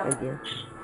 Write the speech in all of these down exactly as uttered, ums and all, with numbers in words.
Молодец.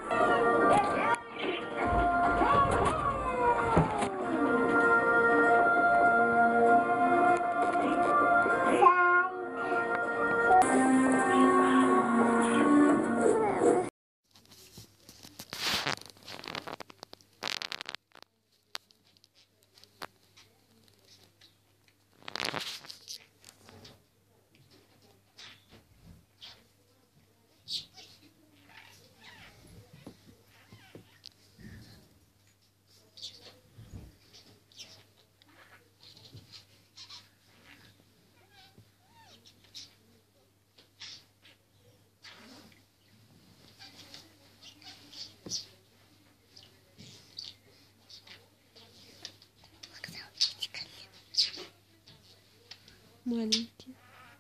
Маленький.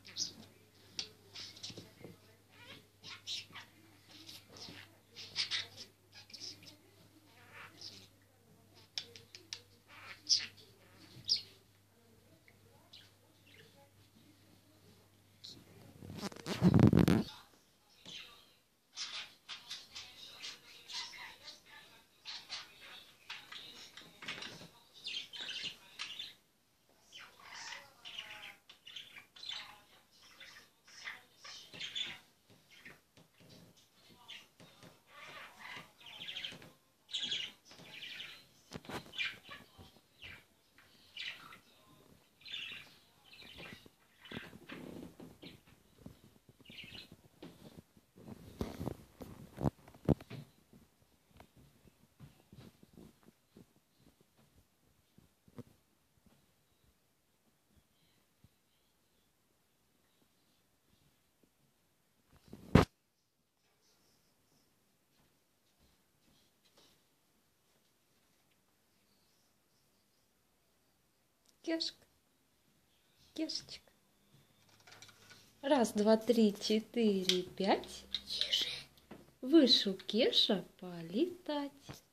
Кешка, Кешечка. Раз, два, три, четыре, пять. Вышел Кеша полетать.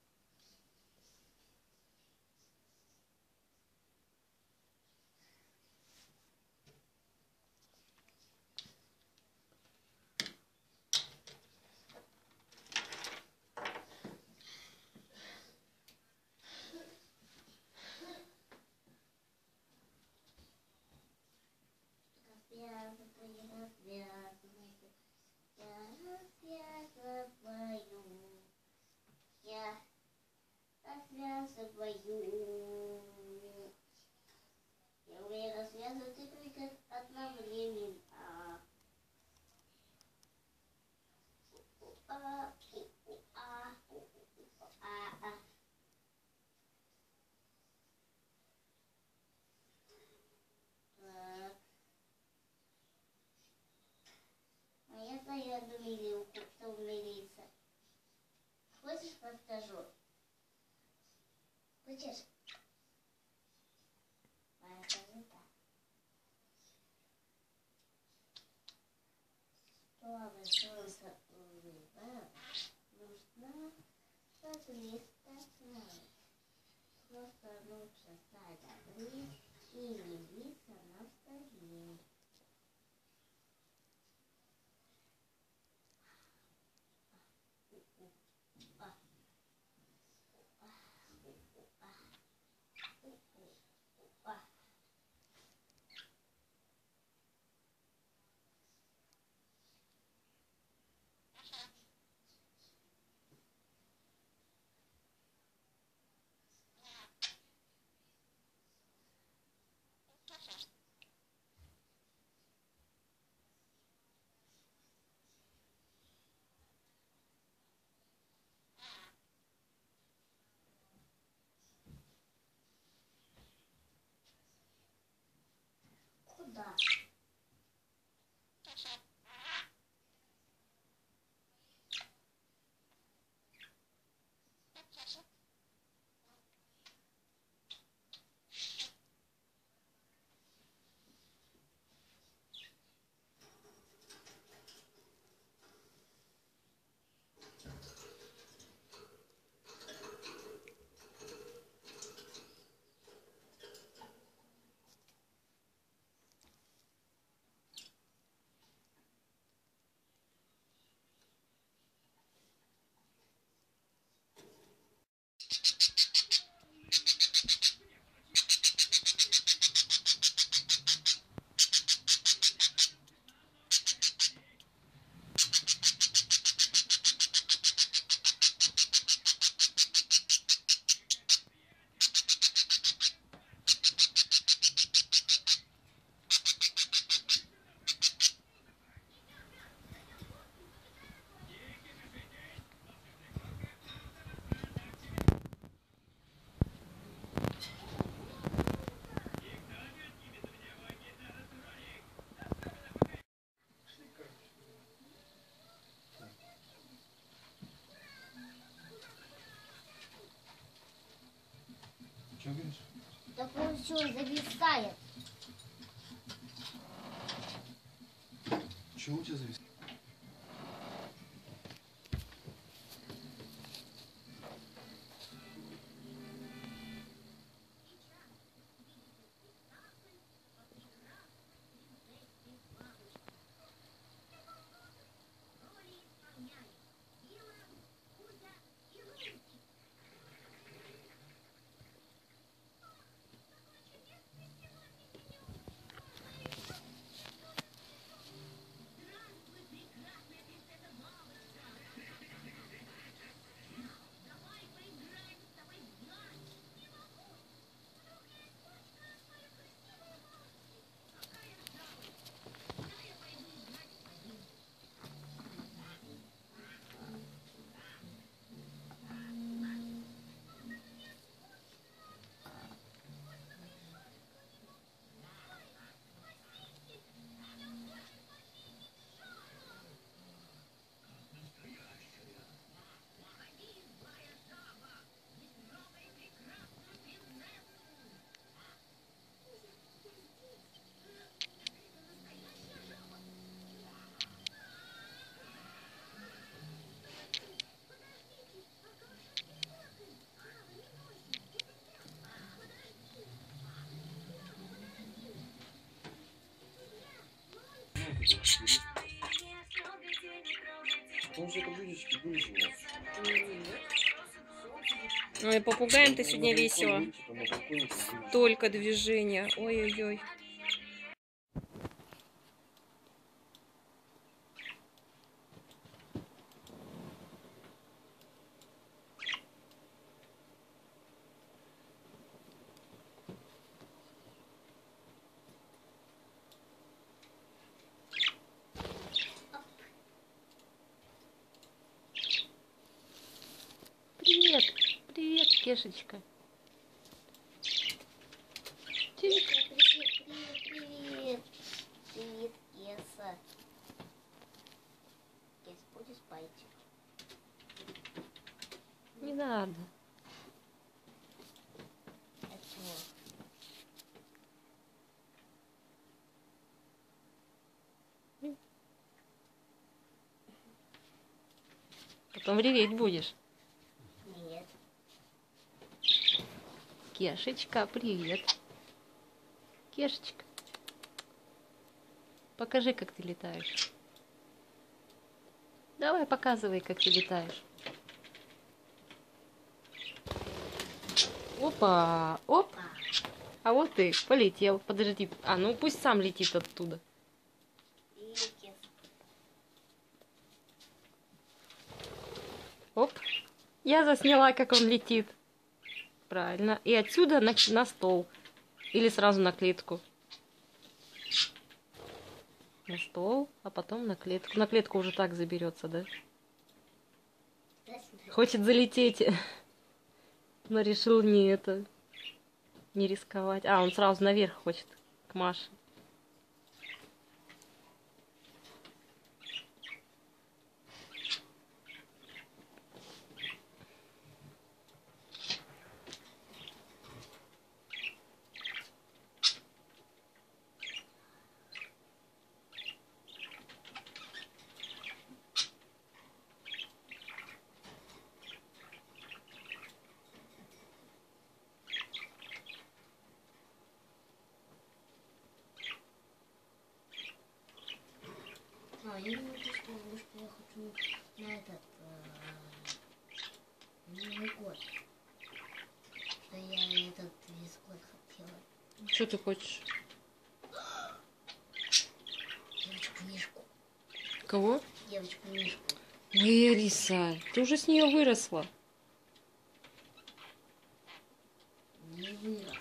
Я развязываю. Я умею развязывать и только одновременно. А, а, а, а. Так. А я даю одну милилку, чтобы умилиться. Хочешь, подскажу? Хочешь? Моя скажи так. Чтобы солнце улыбалось, нужно подвигаться вниз. Просто лучше стать добрее и мириться на столе. Куда? Так он все зависает. Чего у тебя завис? Он же это блюдечки вылезет. Ой, попугаем ты сегодня весело. Столько движения. Ой-ой-ой. Привет, привет, Кешечка. Привет, привет, привет. Привет, Кеса. Кес, будешь спать? Не надо. А чего? Потом реветь будешь. Нет. Кешечка, привет. Кешечка. Покажи, как ты летаешь. Давай, показывай, как ты летаешь. Опа, оп. А вот ты полетел. Подожди. А, ну пусть сам летит оттуда. Привет, Кес. Оп. Я засняла, как он летит. Правильно. И отсюда на, на стол. Или сразу на клетку. На стол, а потом на клетку. На клетку уже так заберется, да? Хочет залететь. Но решил не это. Не рисковать. А, он сразу наверх хочет. К Маше. А, я не могу сказать, что я хочу на этот э, Новый год. Что я этот весь год хотела. Что ты хочешь? Девочку-мишку. Кого? Девочку-мишку. Ой, Алиса, ты уже с нее выросла. Не вырос.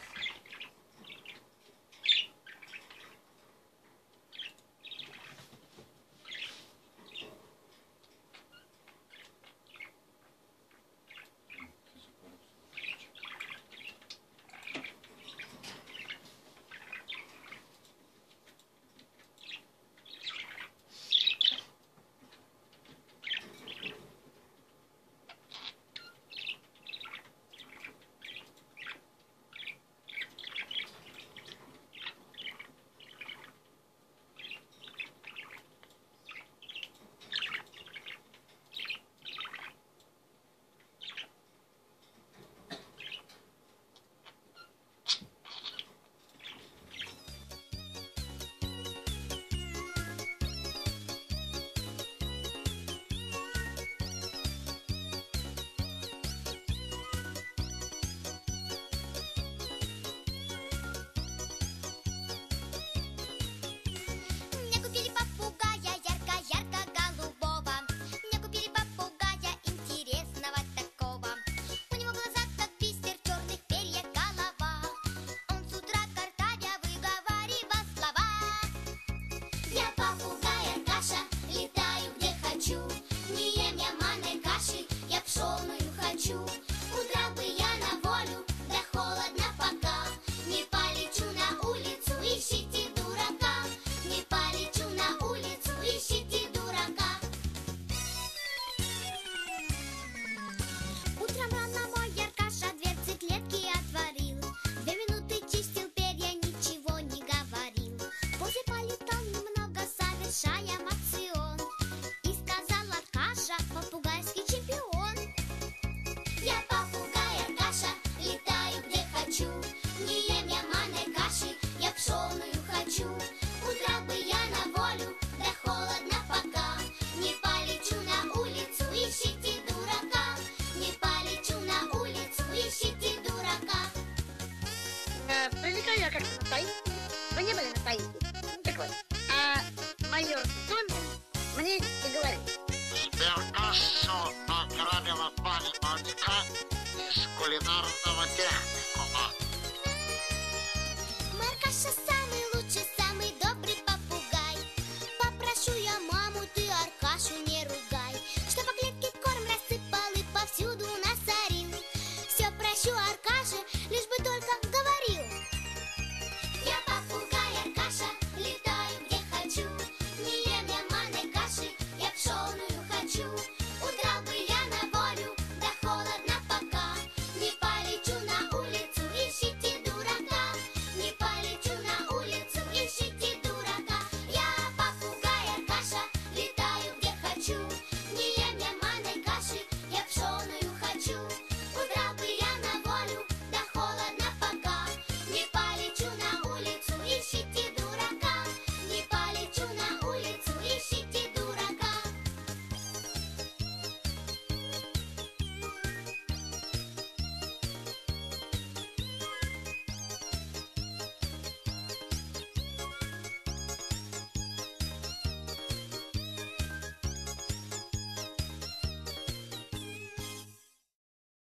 О, вот так.